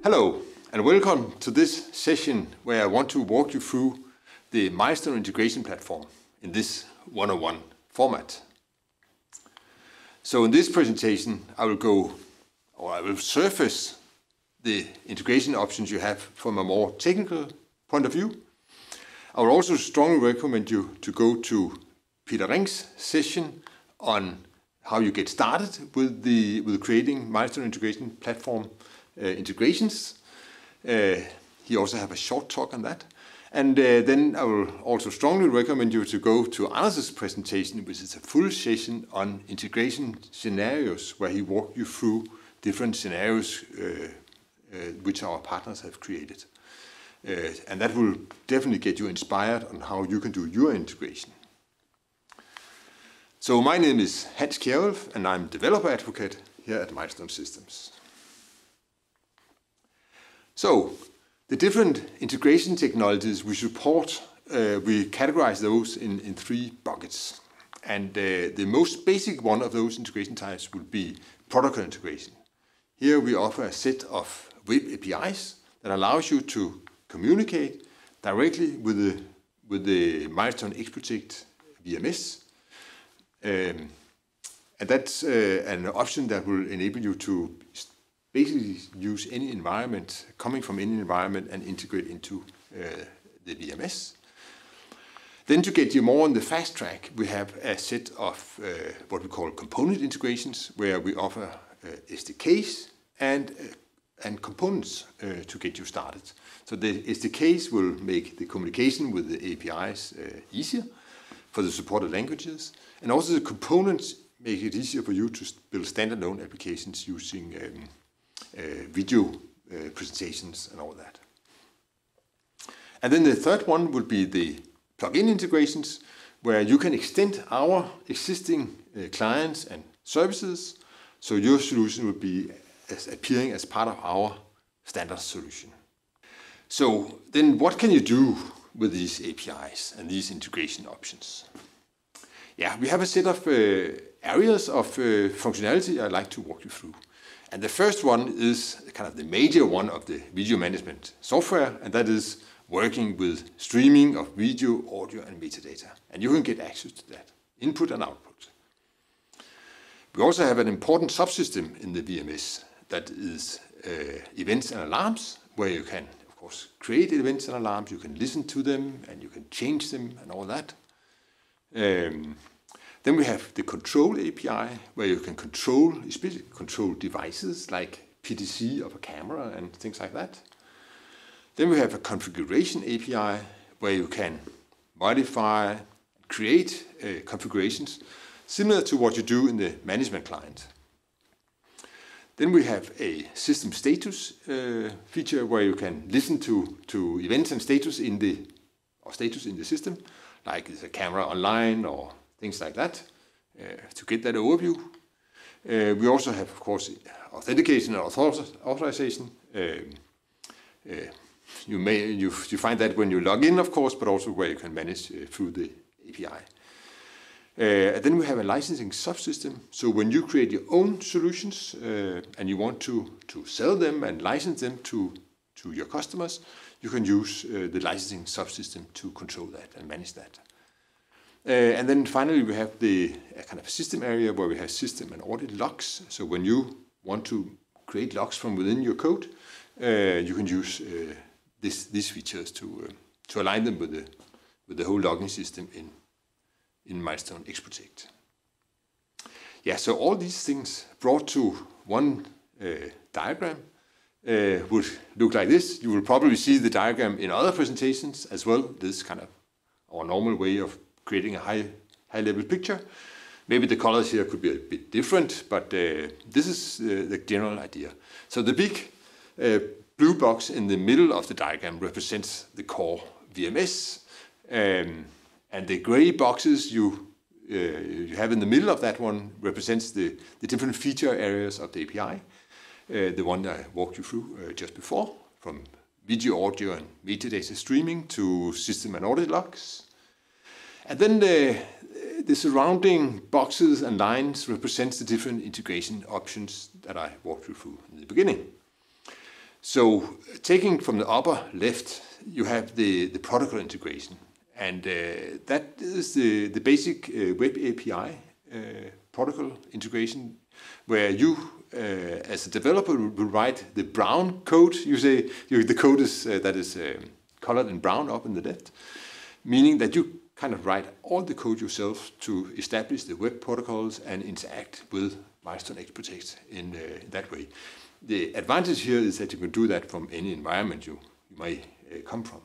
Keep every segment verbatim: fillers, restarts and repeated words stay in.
Hello and welcome to this session where I want to walk you through the Milestone integration platform in this one oh one format. So in this presentation I will go, or I will surface the integration options you have from a more technical point of view. I will also strongly recommend you to go to Peter Ring's session on how you get started with the with creating Milestone integration platform uh, integrations. Uh, he also have a short talk on that. And uh, then I will also strongly recommend you to go to Anders' presentation, which is a full session on integration scenarios, where he walked you through different scenarios uh, uh, which our partners have created. Uh, and that will definitely get you inspired on how you can do your integration. So my name is Hans Kjærulff, and I'm developer advocate here at Milestone Systems. So the different integration technologies we support, uh, we categorize those in, in three buckets. And uh, the most basic one of those integration types would be protocol integration. Here we offer a set of web A P Is that allows you to communicate directly with the, with the Milestone XProtect V M S. Um, and that's uh, an option that will enable you to basically use any environment, coming from any environment, and integrate into uh, the V M S. Then to get you more on the fast track, we have a set of uh, what we call component integrations, where we offer uh, S D Ks and, uh, and components uh, to get you started. So the S D Ks will make the communication with the A P Is uh, easier for the supported languages, and also the components make it easier for you to build standalone applications using um, uh, video uh, presentations and all that. And then the third one would be the plugin integrations, where you can extend our existing uh, clients and services, so your solution would be as appearing as part of our standard solution. So then what can you do with these A P Is and these integration options? Yeah, we have a set of uh, areas of uh, functionality I'd like to walk you through. And the first one is kind of the major one of the video management software, and that is working with streaming of video, audio, and metadata. And you can get access to that, input and output. We also have an important subsystem in the V M S that is uh, events and alarms, where you can, of course, create events and alarms, you can listen to them, and you can change them, and all that. Um, Then we have the control A P I, where you can control, especially control devices like P D C of a camera and things like that. Then we have a configuration A P I, where you can modify, create uh, configurations similar to what you do in the management client. Then we have a system status uh, feature, where you can listen to, to events and status in the or status in the system, like is a camera online or things like that, uh, to get that overview. Uh, we also have, of course, authentication and author authorization. Uh, uh, you may you, you find that when you log in, of course, but also where you can manage uh, through the A P I. Uh, and then we have a licensing subsystem. So when you create your own solutions uh, and you want to to sell them and license them to to your customers, you can use uh, the licensing subsystem to control that and manage that. Uh, and then finally, we have the uh, kind of system area, where we have system and audit logs. So when you want to create logs from within your code, uh, you can use uh, this, these features to uh, to align them with the with the whole logging system in in Milestone XProtect. Yeah, so all these things brought to one uh, diagram uh, would look like this. You will probably see the diagram in other presentations as well. This kind of our normal way of creating a high, high-level picture. Maybe the colors here could be a bit different, but uh, this is uh, the general idea. So the big uh, blue box in the middle of the diagram represents the core V M S, um, and the gray boxes you, uh, you have in the middle of that one represents the, the different feature areas of the A P I, uh, the one that I walked you through uh, just before, from video, audio, and metadata streaming to system and audit logs. And then the, the surrounding boxes and lines represents the different integration options that I walked you through in the beginning. So taking from the upper left, you have the, the protocol integration. And uh, that is the, the basic uh, web A P I uh, protocol integration, where you, uh, as a developer, will write the brown code. You say you, the code is, uh, that is uh, colored in brown up in the left, meaning that you kind of write all the code yourself to establish the web protocols and interact with Milestone X Protect in uh, that way. The advantage here is that you can do that from any environment you, you may uh, come from.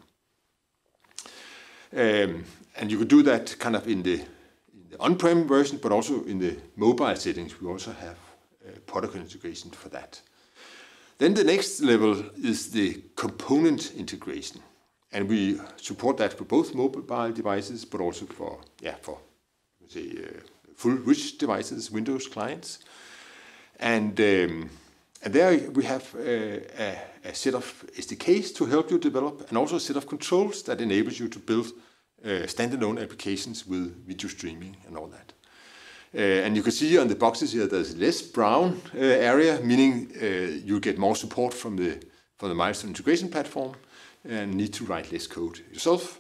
Um, and you could do that kind of in the, in the on-prem version, but also in the mobile settings. We also have uh, protocol integration for that. Then the next level is the component integration. And we support that for both mobile devices, but also for, yeah, for say, uh, full rich devices, Windows clients. And, um, and there we have uh, a, a set of S D Ks to help you develop, and also a set of controls that enables you to build uh, standalone applications with video streaming and all that. Uh, and you can see on the boxes here there's less brown uh, area, meaning uh, you get more support from the, from the Milestone integration platform and need to write less code yourself.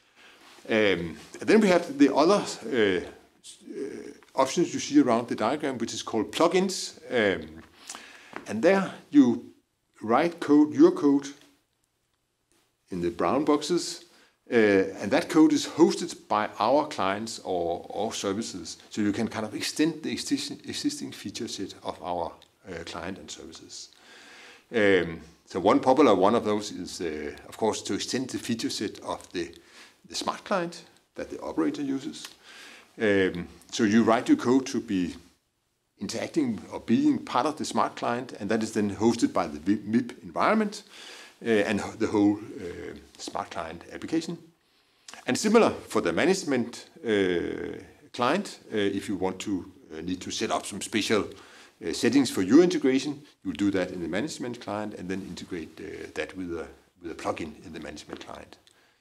Um, and then we have the other uh, uh, options you see around the diagram, which is called plugins. Um, and there you write code, your code, in the brown boxes, uh, and that code is hosted by our clients or, or services, so you can kind of extend the existing, existing feature set of our uh, client and services. Um, so one popular one of those is, uh, of course, to extend the feature set of the, the smart client that the operator uses. Um, so you write your code to be interacting or being part of the smart client, and that is then hosted by the M I P environment uh, and the whole uh, smart client application. And similar for the management uh, client, uh, if you want to uh, need to set up some special uh, settings for your integration, you'll do that in the management client and then integrate uh, that with a, with a plugin in the management client.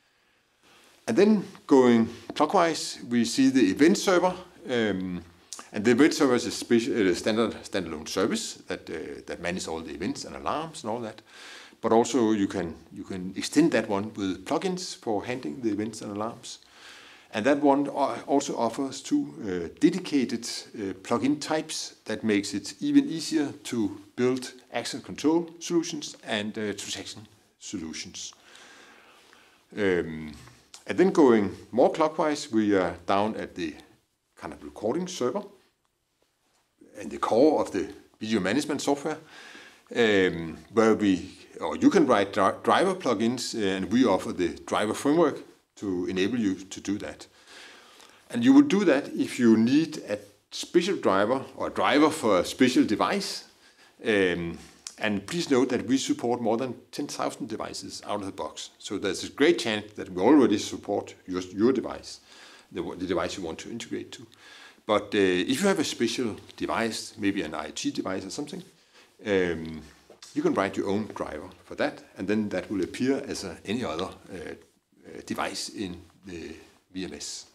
And then going clockwise, we see the event server. Um, and the event server is a special, uh, standard standalone service that, uh, that manages all the events and alarms and all that. But also you can, you can extend that one with plugins for handling the events and alarms. And that one also offers two uh, dedicated uh, plugin types that makes it even easier to build access control solutions and uh, transaction solutions. Um, And then going more clockwise, we are down at the kind of recording server and the core of the video management software, um, where we, or you can write dri driver plugins, and we offer the driver framework to enable you to do that. And you would do that if you need a special driver or a driver for a special device. Um, And please note that we support more than ten thousand devices out of the box. So there's a great chance that we already support your, your device, the, the device you want to integrate to. But uh, if you have a special device, maybe an I T device or something, um, you can write your own driver for that, and then that will appear as a, any other uh, device in the V M S.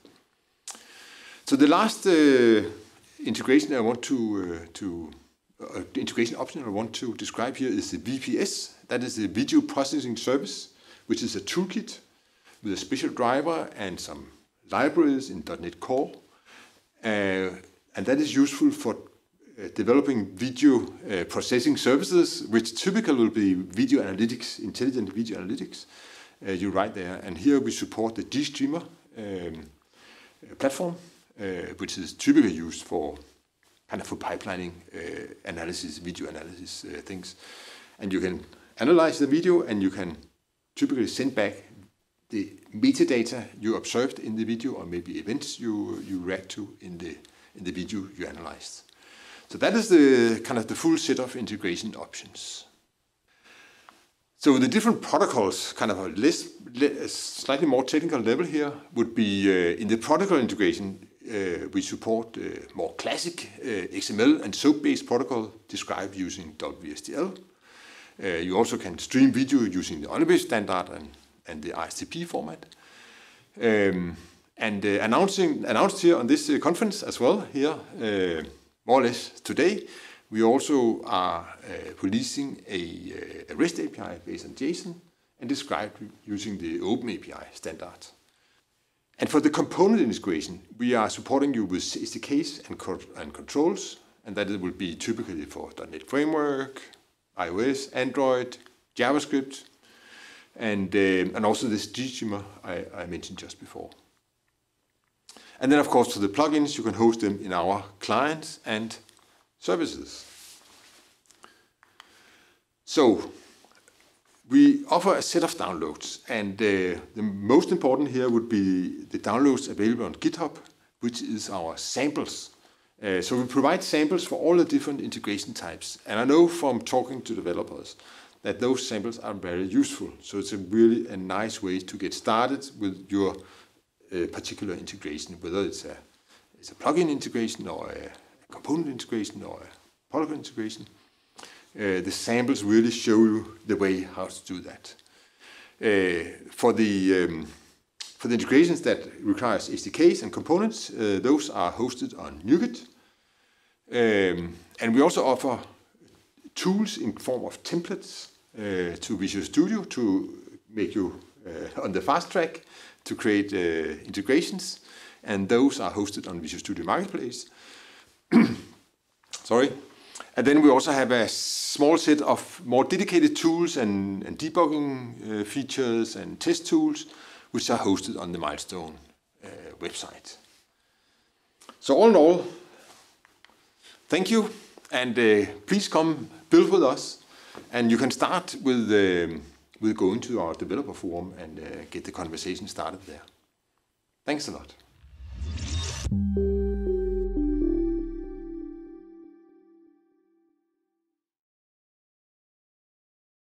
So the last uh, integration I want to, uh, to Uh, the integration option I want to describe here is the V P S. That is the Video Processing Service, which is a toolkit with a special driver and some libraries in .NET Core. Uh, and that is useful for uh, developing video uh, processing services, which typically will be video analytics, intelligent video analytics. Uh, you write there. And here we support the GStreamer um, platform, uh, which is typically used for kind of for pipelining uh, analysis, video analysis uh, things. And you can analyze the video, and you can typically send back the metadata you observed in the video, or maybe events you, you react to in the, in the video you analyzed. So that is the kind of the full set of integration options. So the different protocols, kind of a less, slightly more technical level here, would be uh, in the protocol integration. Uh, we support uh, more classic uh, X M L and SOAP-based protocol described using W S D L. Uh, you also can stream video using the Onibis standard and, and the R S T P format. Um, and uh, announcing, announced here on this uh, conference as well, here, uh, more or less today, We also are uh, releasing a, uh, a REST A P I based on JSON and described using the Open A P I standard. And for the component integration, we are supporting you with S D Ks and, co and controls, and that it will be typically for dot net Framework, iOS, Android, JavaScript, and, uh, and also this gTrimmer I, I mentioned just before. And then, of course, for the plugins, you can host them in our clients and services. So, we offer a set of downloads, and uh, the most important here would be the downloads available on GitHub, which is our samples. Uh, so we provide samples for all the different integration types, and I know from talking to developers that those samples are very useful. So it's a really a nice way to get started with your uh, particular integration, whether it's a, it's a plugin integration or a component integration or a product integration. Uh, the samples really show you the way how to do that. Uh, for the um, for the integrations that requires S D Ks and components, uh, those are hosted on NuGet, um, and we also offer tools in form of templates uh, to Visual Studio to make you uh, on the fast track to create uh, integrations, and those are hosted on Visual Studio Marketplace. Sorry. And then we also have a small set of more dedicated tools and, and debugging uh, features and test tools, which are hosted on the Milestone uh, website. So all in all, thank you, and uh, please come build with us. And you can start with, um, with going to our developer forum and uh, get the conversation started there. Thanks a lot.